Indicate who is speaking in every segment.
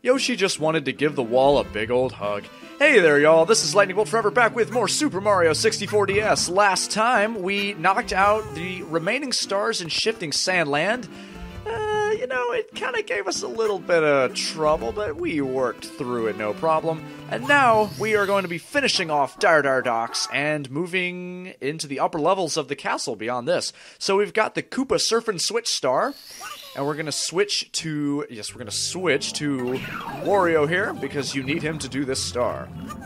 Speaker 1: Yoshi just wanted to give the wall a big old hug. Hey there, y'all, this is Lightning Bolt Forever back with more Super Mario 64 DS. Last time, we knocked out the remaining stars in Shifting Sandland. It kind of gave us a little bit of trouble, but we worked through it no problem. And now, we are going to be finishing off Dire Dire Docks and moving into the upper levels of the castle beyond this. So we've got the Koopa Surf and Switch star. And we're going to switch to Wario here, because you need him to do this star.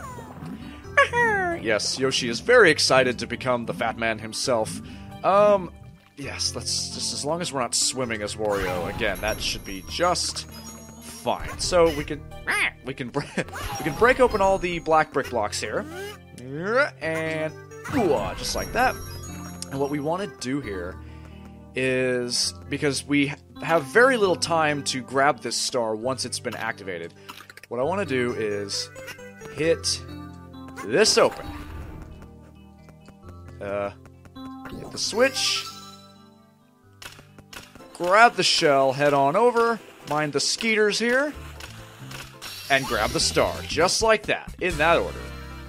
Speaker 1: Yes, Yoshi is very excited to become the Fat Man himself. Yes, let's just, as long as we're not swimming as Wario, again, that should be just fine. So we can break open all the black brick blocks here. And, just like that. And what we want to do here is, because we have very little time to grab this star once it's been activated, what I want to do is hit this open. Hit the switch, grab the shell, head on over, mind the skeeters here, and grab the star, just like that, in that order.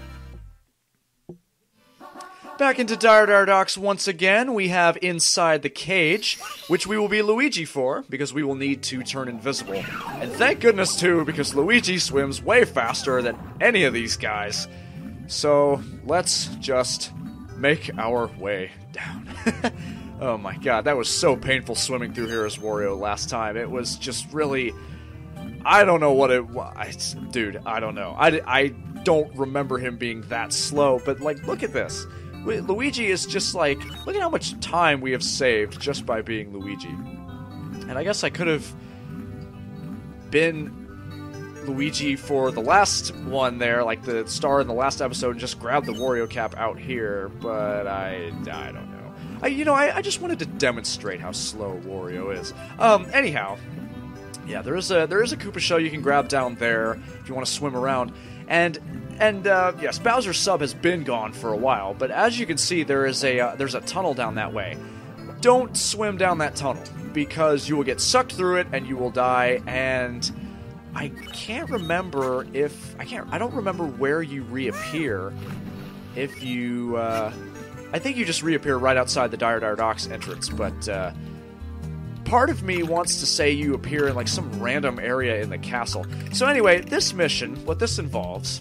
Speaker 1: Back into Dire Dire Docks once again. We have Inside the Cage, which we will be Luigi for, because we will need to turn invisible. And thank goodness, too, because Luigi swims way faster than any of these guys. So, let's just make our way down. Oh my god, that was so painful swimming through here as Wario last time. It was just really... I don't know what it was. Dude, I don't know. I don't remember him being that slow, but, like, look at this. Luigi is just like, look at how much time we have saved just by being Luigi. And I guess I could have been Luigi for the last one there, like the star in the last episode, and just grabbed the Wario cap out here, but I don't know. I just wanted to demonstrate how slow Wario is. Anyhow, yeah, there is a Koopa shell you can grab down there if you want to swim around. And yes, Bowser's sub has been gone for a while, but as you can see, there's a tunnel down that way. Don't swim down that tunnel, because you will get sucked through it and you will die. And I can't remember I don't remember where you reappear. If you, I think you just reappear right outside the Dire Dire Docks entrance, but part of me wants to say you appear in like some random area in the castle. So anyway, this mission, what this involves,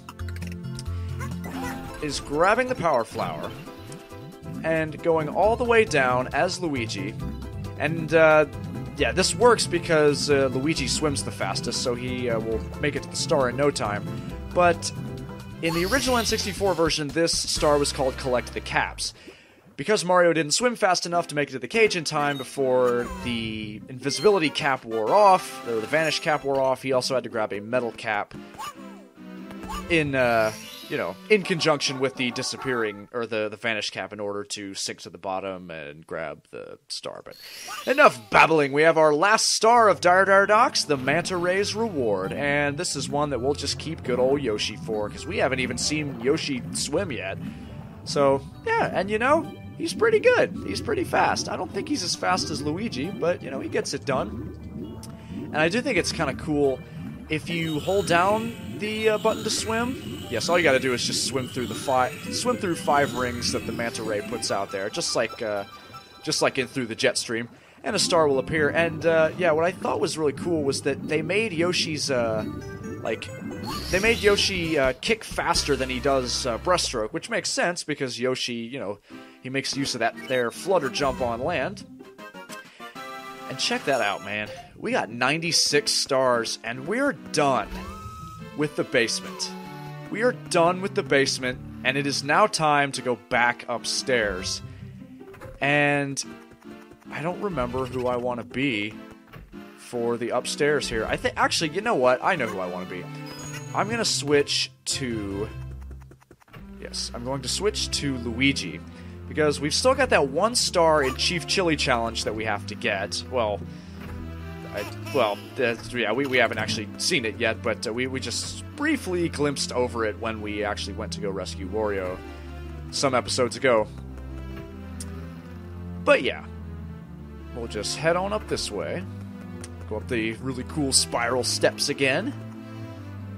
Speaker 1: is grabbing the Power Flower and going all the way down as Luigi. And yeah, this works because Luigi swims the fastest, so he will make it to the star in no time. But in the original N64 version, this star was called Collect the Caps. Because Mario didn't swim fast enough to make it to the cage in time before the invisibility cap wore off, or the vanish cap wore off, he also had to grab a metal cap in conjunction with the disappearing, or the vanish cap, in order to sink to the bottom and grab the star. But enough babbling. We have our last star of Dire Dire Docks, the Manta Ray's Reward, and this is one that we'll just keep good old Yoshi for, because we haven't even seen Yoshi swim yet. So, yeah, and he's pretty good. He's pretty fast. I don't think he's as fast as Luigi, but, he gets it done. And I do think it's kind of cool if you hold down the button to swim. Yes, all you gotta do is just swim through 5 rings that the Manta Ray puts out there, just like in through the jet stream, and a star will appear. And yeah, what I thought was really cool was that they made Yoshi's kick faster than he does breaststroke, which makes sense because Yoshi, he makes use of that there flutter jump on land. And check that out, man. We got 96 stars, and we're done with the basement. We are done with the basement, and it is now time to go back upstairs. And I don't remember who I want to be for the upstairs here. Actually, you know what? I know who I want to be. I'm going to switch to... Yes, I'm going to switch to Luigi. Because we've still got that 1 star in Chief Chili Challenge that we have to get. Well, yeah, we haven't actually seen it yet, but we just briefly glimpsed over it when we actually went to go rescue Wario some episodes ago. But yeah, we'll just head on up this way. Go up the really cool spiral steps again.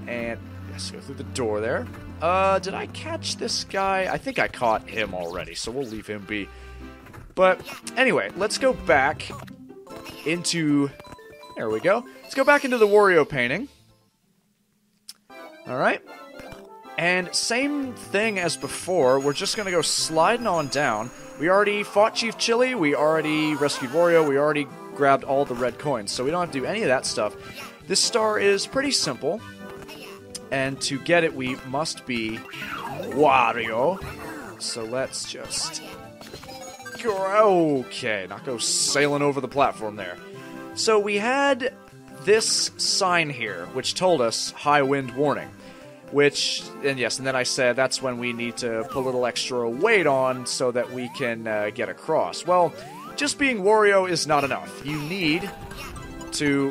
Speaker 1: And yes, go through the door there. Did I catch this guy? I think I caught him already, so we'll leave him be. But anyway, let's go back into... There we go. Let's go back into the Wario painting. Alright. And same thing as before, we're just going to go sliding on down. We already fought Chief Chili, we already rescued Wario, we already grabbed all the red coins, so we don't have to do any of that stuff. This star is pretty simple, and to get it we must be Wario. So let's just go. Okay, not go sailing over the platform there. So we had this sign here, which told us high wind warning. Which, and yes, and then I said that's when we need to put a little extra weight on so that we can get across. Well, just being Wario is not enough. You need to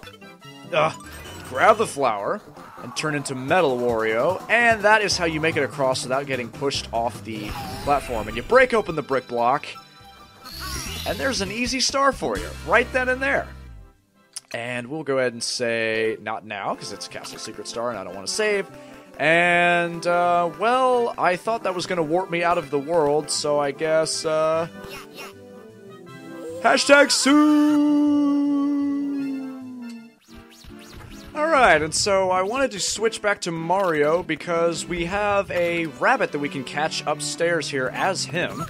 Speaker 1: grab the flower and turn into Metal Wario, and that is how you make it across without getting pushed off the platform. And you break open the brick block, and there's an easy star for you, right then and there. And we'll go ahead and say, not now, because it's Castle Secret Star and I don't want to save. And, well, I thought that was going to warp me out of the world, so I guess, hashtag soon! Alright, and so I wanted to switch back to Mario because we have a rabbit that we can catch upstairs here as him.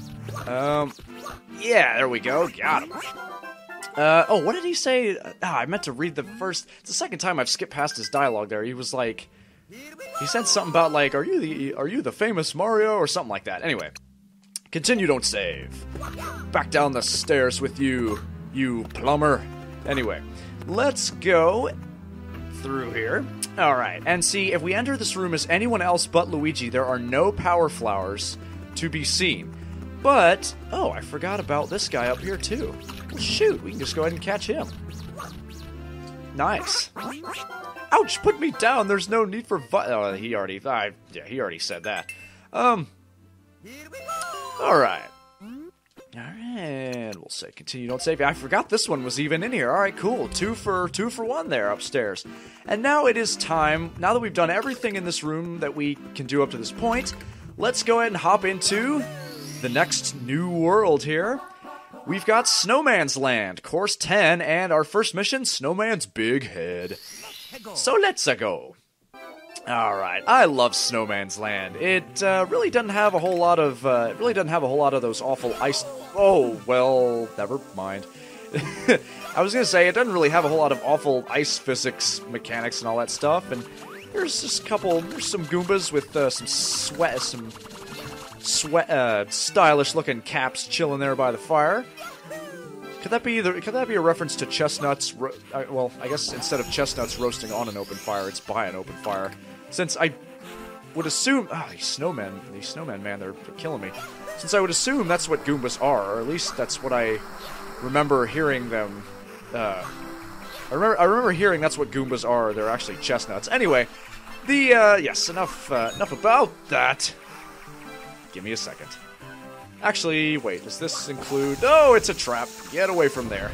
Speaker 1: Yeah, there we go, got him. Oh, what did he say? I meant to read the first... It's the second time I've skipped past his dialogue there. He was like... He said something about, like, are you the famous Mario? Or something like that. Anyway. Continue, don't save. Back down the stairs with you, you plumber. Anyway. Let's go through here. Alright, and see, if we enter this room as anyone else but Luigi, there are no power flowers to be seen. But, oh, I forgot about this guy up here, too. Well, shoot, we can just go ahead and catch him. Nice. Ouch, put me down, there's no need for oh, he already said that. Alright. Alright, we'll say continue, don't save. I forgot this one was even in here. Alright, cool. Two for one there upstairs. And now it is time, now that we've done everything in this room that we can do up to this point, let's go ahead and hop into the next new world here. We've got Snowman's Land, Course 10, and our first mission, Snowman's Big Head. So let's go. Alright, I love Snowman's Land. It really doesn't have a whole lot of those awful ice... Oh, well, never mind. I was gonna say, it doesn't really have a whole lot of awful ice physics mechanics and all that stuff, and there's just there's some Goombas with some stylish looking caps chilling there by the fire. Could that be a reference to chestnuts? Well, I guess instead of chestnuts roasting on an open fire, it's by an open fire. Since I would assume, these snowmen, man, they're killing me. Since I would assume that's what Goombas are, or at least that's what I remember hearing them. I remember hearing that's what Goombas are. They're actually chestnuts. Anyway, yes, enough about that. Give me a second. Actually, wait, does this include... Oh, it's a trap. Get away from there.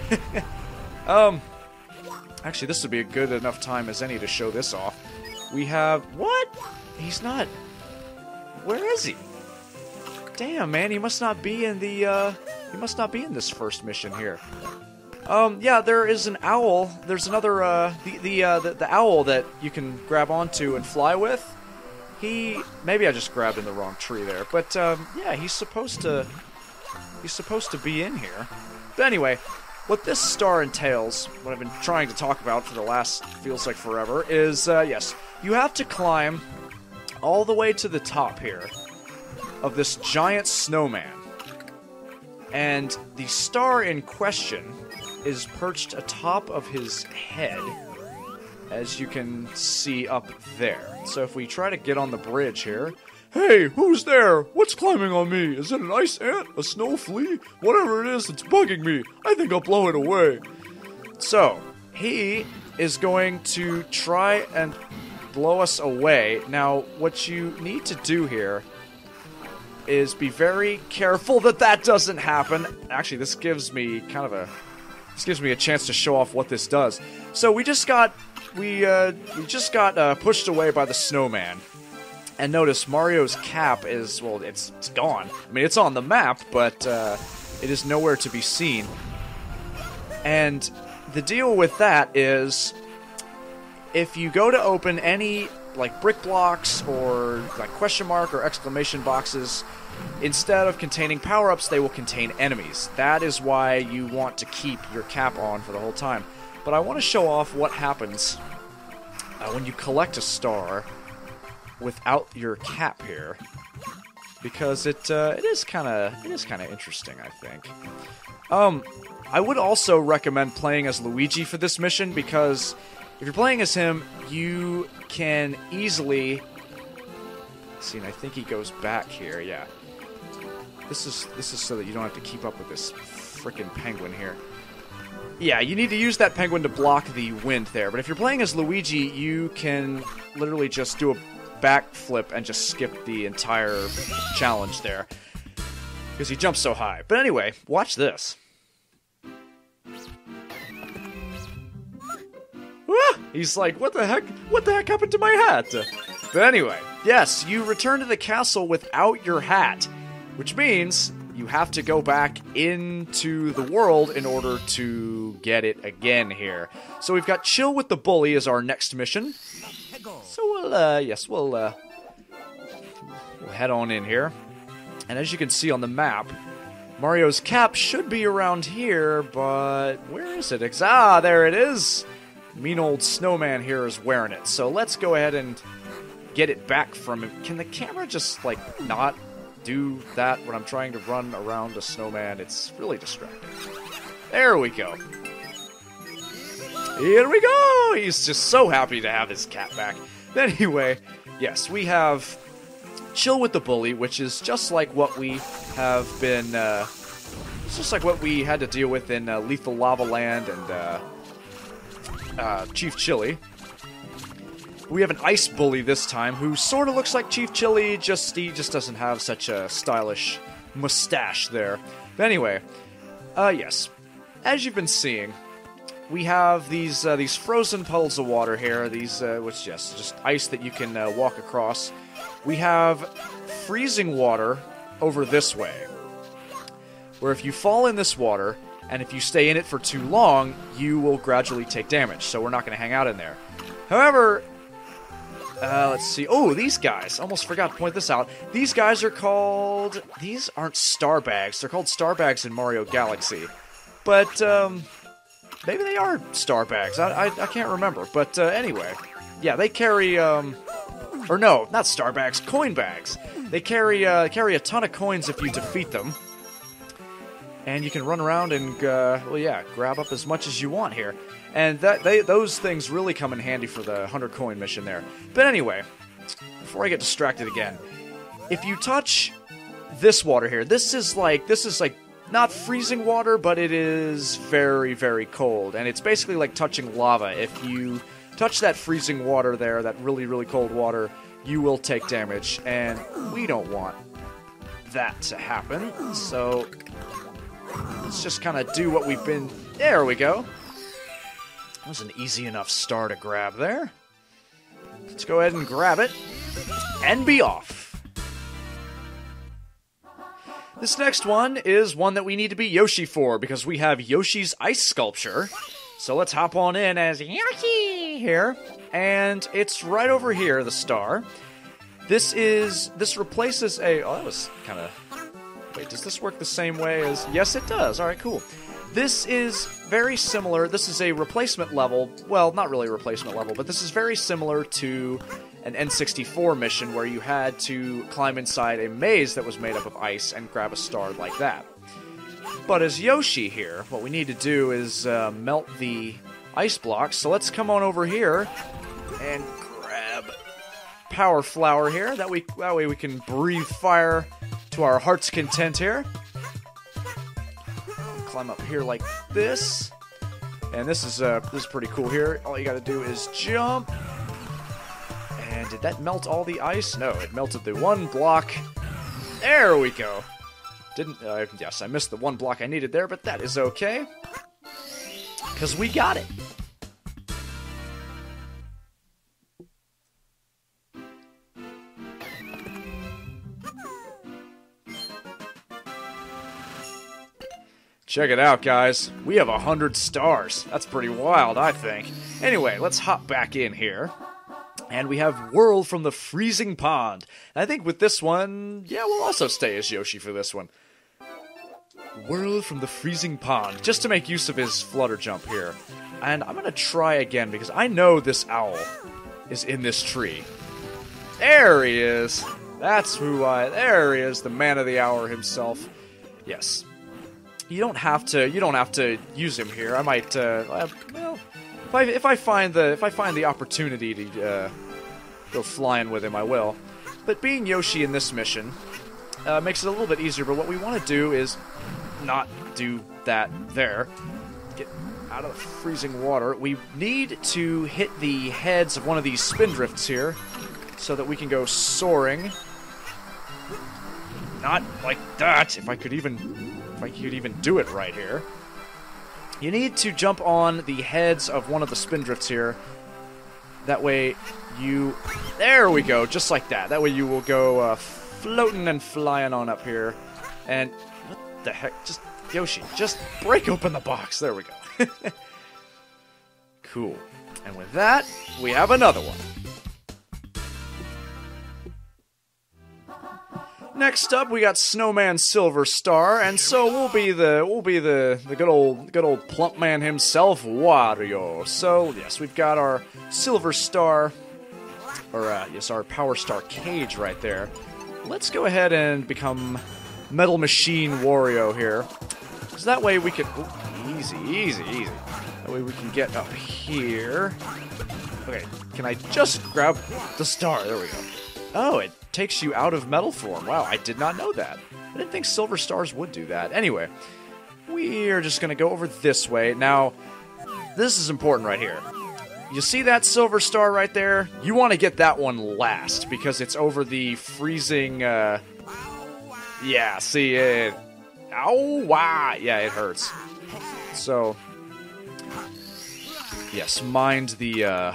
Speaker 1: Actually, this would be a good enough time as any to show this off. We have... What? He's not... Where is he? Damn, man, he must not be in the, he must not be in this first mission here. Yeah, there is an owl. There's another, the owl that you can grab onto and fly with. Maybe I just grabbed in the wrong tree there, but, yeah, he's supposed to be in here. But anyway, what this star entails, what I've been trying to talk about for the last, feels like forever, is, yes, you have to climb all the way to the top here of this giant snowman. And the star in question is perched atop of his head, as you can see up there. So if we try to get on the bridge here... Hey, who's there? What's climbing on me? Is it an ice ant? A snow flea? Whatever it is, it's bugging me. I think I'll blow it away. So, he is going to try and blow us away. Now, what you need to do here is be very careful that that doesn't happen. Actually, this gives me kind of a... This gives me a chance to show off what this does. So we just got we just got pushed away by the snowman. And notice Mario's cap is, well, it's gone. I mean, it's on the map, but it is nowhere to be seen. And the deal with that is, if you go to open any, like, brick blocks or, like, question mark or exclamation boxes, instead of containing power-ups, they will contain enemies. That is why you want to keep your cap on for the whole time. But I want to show off what happens when you collect a star without your cap here, because it is kind of interesting, I think. I would also recommend playing as Luigi for this mission, because if you're playing as him, you can easily see. And I think he goes back here. Yeah, this is so that you don't have to keep up with this frickin' penguin here. Yeah, you need to use that penguin to block the wind there. But if you're playing as Luigi, you can literally just do a backflip and just skip the entire challenge there, because he jumps so high. But anyway, watch this. Ah, he's like, what the heck? What the heck happened to my hat? But anyway, yes, you return to the castle without your hat, which means you have to go back into the world in order to get it again here. So we've got Chill with the Bully as our next mission. So we'll head on in here. And as you can see on the map, Mario's cap should be around here, but where is it? Ah, there it is! Mean old snowman here is wearing it. So let's go ahead and get it back from him. Can the camera just, like, not do that when I'm trying to run around a snowman? It's really distracting. There we go. Here we go! He's just so happy to have his cat back. Anyway, yes, we have Chill with the Bully, which is just like what we have been, it's just like what we had to deal with in Lethal Lava Land and Chief Chili. We have an Ice Bully this time, who sort of looks like Chief Chili, he just doesn't have such a stylish mustache there. But anyway, yes, as you've been seeing, we have these frozen puddles of water here, which, yes, just ice that you can walk across. We have freezing water over this way, where if you fall in this water, and if you stay in it for too long, you will gradually take damage, so we're not going to hang out in there. However, let's see. Oh, these guys. Almost forgot to point this out. These guys are called... These aren't star bags. They're called star bags in Mario Galaxy. But, maybe they are star bags. I can't remember. But, anyway. Yeah, they carry, or no, not star bags. Coin bags. They carry a ton of coins if you defeat them. And you can run around and, well, yeah, grab up as much as you want here. And those things really come in handy for the 100 coin mission there. But anyway, before I get distracted again, if you touch this water here, this is like not freezing water, but it is very, very cold. And it's basically like touching lava. If you touch that freezing water there, that really, really cold water, you will take damage. And we don't want that to happen. So let's just kind of do what we've been... There we go. That was an easy enough star to grab there. Let's go ahead and grab it. And be off. This next one is one that we need to be Yoshi for, because we have Yoshi's ice sculpture. So let's hop on in as Yoshi here. And it's right over here, the star. This replaces a... Oh, that was kind of... Wait, does this work the same way as... Yes, it does. Alright, cool. This is very similar. This is a replacement level. Well, not really a replacement level, but this is very similar to an N64 mission where you had to climb inside a maze that was made up of ice and grab a star like that. But as Yoshi here, what we need to do is melt the ice blocks. So let's come on over here and grab Power Flower here. That way we can breathe fire to our heart's content here. Climb up here like this. And this is pretty cool here. All you gotta do is jump. And did that melt all the ice? No, it melted the one block. There we go. Yes, I missed the one block I needed there, but that is okay. Because we got it. Check it out, guys. We have 100 stars. That's pretty wild, I think. Anyway, let's hop back in here. And we have Whirl from the Freezing Pond. And I think with this one, yeah, we'll also stay as Yoshi for this one. Whirl from the Freezing Pond, just to make use of his flutter jump here. And I'm going to try again, because I know this owl is in this tree. There he is. That's who there he is, the man of the hour himself. Yes. You don't have to use him here. I might, well, if I find the opportunity to go flying with him, I will. But being Yoshi in this mission makes it a little bit easier. But what we want to do is not do that there. Get out of the freezing water. We need to hit the heads of one of these spindrifts here, so that we can go soaring. Not like that. If I could even do it right here. You need to jump on the heads of one of the spindrifts here. That way you... There we go, just like that. That way you will go floating and flying on up here. And what the heck? Just, Yoshi, just break open the box. There we go. Cool. And with that, we have another one. Next up, we got Snowman Silver Star, and so we'll be the good old plump man himself, Wario. So yes, we've got our Silver Star, or yes, our Power Star cage right there. Let's go ahead and become Metal Machine Wario here, because that way we can easy. That way we can get up here. Okay, can I just grab the star? There we go. Oh, it takes you out of metal form. Wow, I did not know that. I didn't think Silver Stars would do that. Anyway, we are just going to go over this way. Now, this is important right here. You see that Silver Star right there? You want to get that one last, because it's over the freezing, yeah, see it. Ow, wow. Yeah, it hurts. So, yes, mind the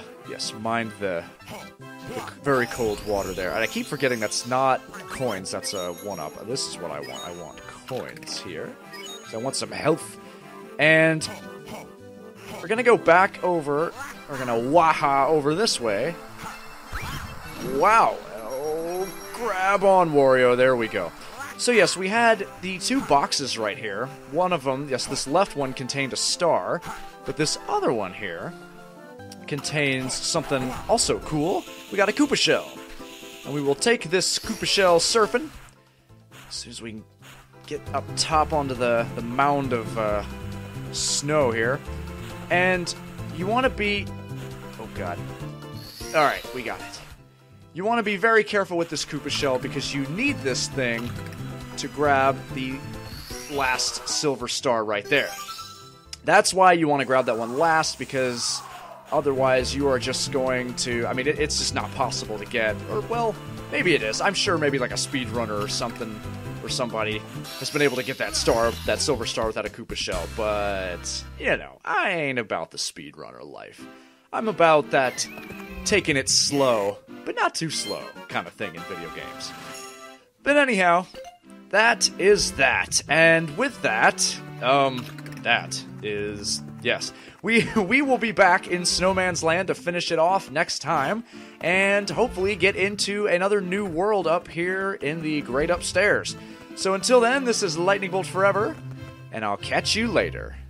Speaker 1: very cold water there. And I keep forgetting that's not coins, that's a 1-up. This is what I want. I want coins here. So I want some health. And we're going to go back over. We're going to waha over this way. Wow. Oh, grab on, Wario. There we go. So yes, we had the two boxes right here. One of them, yes, this left one contained a star. But this other one here contains something also cool. We got a Koopa Shell. And we will take this Koopa Shell surfing as soon as we can get up top onto the mound of snow here. And you want to be... Oh, God. Alright, we got it. You want to be very careful with this Koopa Shell, because you need this thing to grab the last Silver Star right there. That's why you want to grab that one last, because otherwise you are just going to... I mean, it's just not possible to get. Or, well, maybe it is. I'm sure maybe like a speedrunner or something, or somebody has been able to get that star, that Silver Star, without a Koopa Shell. But, you know, I ain't about the speedrunner life. I'm about that taking it slow, but not too slow kind of thing in video games. But anyhow, that is that. And with that, that is... Yes, we will be back in Snowman's Land to finish it off next time, and hopefully get into another new world up here in the Great Upstairs. So until then, this is Lightning Bolt Forever, and I'll catch you later.